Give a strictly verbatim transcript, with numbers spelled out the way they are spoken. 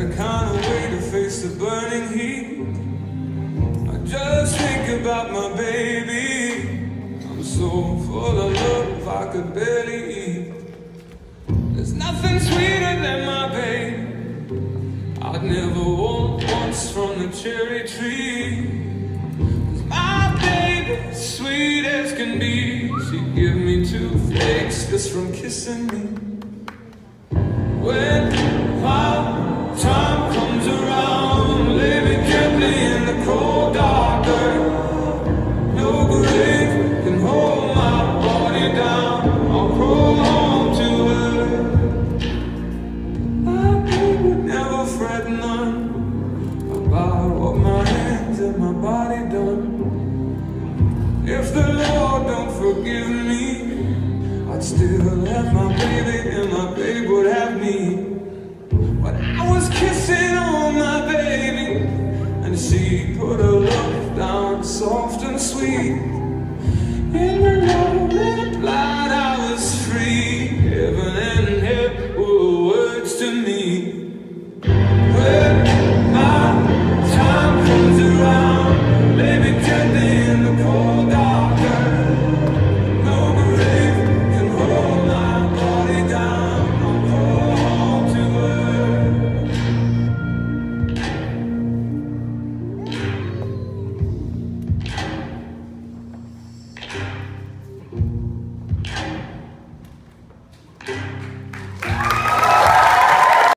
the kind of way to face the burning heat. I just think about my baby. I'm so full of love I could barely eat. There's nothing sweeter than my baby. I'd never want once from the cherry tree. 'Cause my baby, sweet as can be, she'd give me two flakes just from kissing me. When my time comes around, lay me gently in the cold dark earth. No grave can hold my body down. I'll crawl home to earth. My baby would never fret none about what my hands and my body done. If the Lord don't forgive me, I'd still have my baby and my baby would have me. But I was kissing on my baby, and she put her love down soft and sweet.